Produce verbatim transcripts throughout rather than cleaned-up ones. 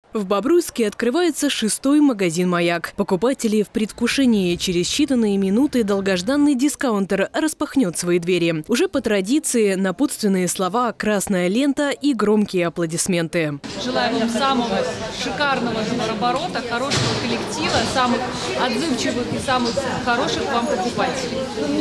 В Бобруйске открывается шестой магазин «Маяк». Покупатели в предвкушении. Через считанные минуты долгожданный дискаунтер распахнет свои двери. Уже по традиции напутственные слова, красная лента и громкие аплодисменты. Желаю вам самого шикарного товарооборота, хорошего коллектива, самых отзывчивых и самых хороших вам покупателей.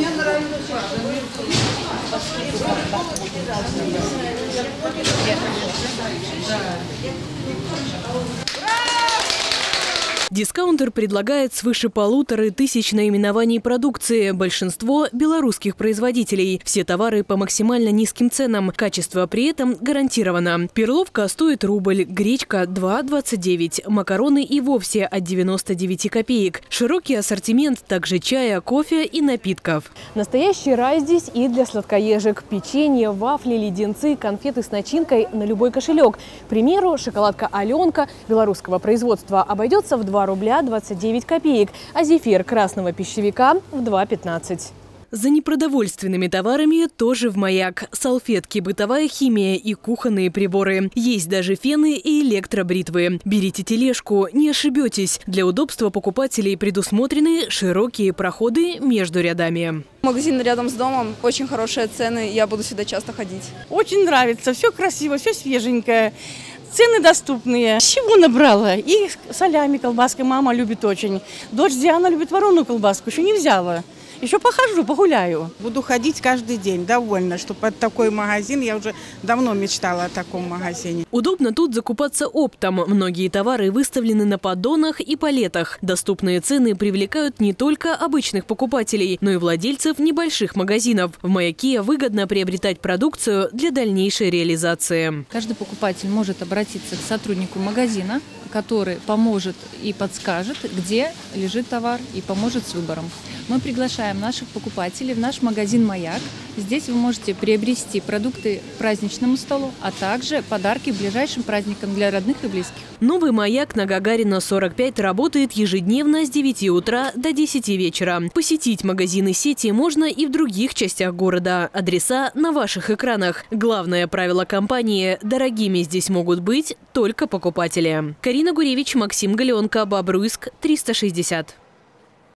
Дискаунтер предлагает свыше полутора тысяч наименований продукции. Большинство – белорусских производителей. Все товары по максимально низким ценам. Качество при этом гарантировано. Перловка стоит рубль, гречка – два двадцать девять, макароны и вовсе от девяноста девяти копеек. Широкий ассортимент также чая, кофе и напитков. Настоящий рай здесь и для сладкоежек. Печенье, вафли, леденцы, конфеты с начинкой на любой кошелек. К примеру, шоколадка «Аленка» белорусского производства обойдется в два рубля двадцать девять копеек, а зефир красного пищевика в два пятнадцать. За непродовольственными товарами тоже в «Маяк». Салфетки, бытовая химия и кухонные приборы. Есть даже фены и электробритвы. Берите тележку, не ошибетесь. Для удобства покупателей предусмотрены широкие проходы между рядами. Магазин рядом с домом, очень хорошие цены, я буду сюда часто ходить. Очень нравится, все красиво, все свеженькое. Цены доступные. Чего набрала? И солями, колбаской мама любит очень. Дочь Диана любит вареную колбаску, еще не взяла. Еще похожу, погуляю. Буду ходить каждый день, довольна, что под такой магазин, я уже давно мечтала о таком магазине. Удобно тут закупаться оптом. Многие товары выставлены на поддонах и палетах. Доступные цены привлекают не только обычных покупателей, но и владельцев небольших магазинов. В «Маяке» выгодно приобретать продукцию для дальнейшей реализации. Каждый покупатель может обратиться к сотруднику магазина, который поможет и подскажет, где лежит товар, и поможет с выбором. Мы приглашаем наших покупателей в наш магазин «Маяк». Здесь вы можете приобрести продукты к праздничному столу, а также подарки ближайшим праздникам для родных и близких. Новый «Маяк» на Гагарина сорок пять работает ежедневно с девяти утра до десяти вечера. Посетить магазины сети можно и в других частях города. Адреса на ваших экранах. Главное правило компании – дорогими здесь могут быть только покупатели. Карина Гуревич, Максим Галенко, Бобруйск, триста шестьдесят.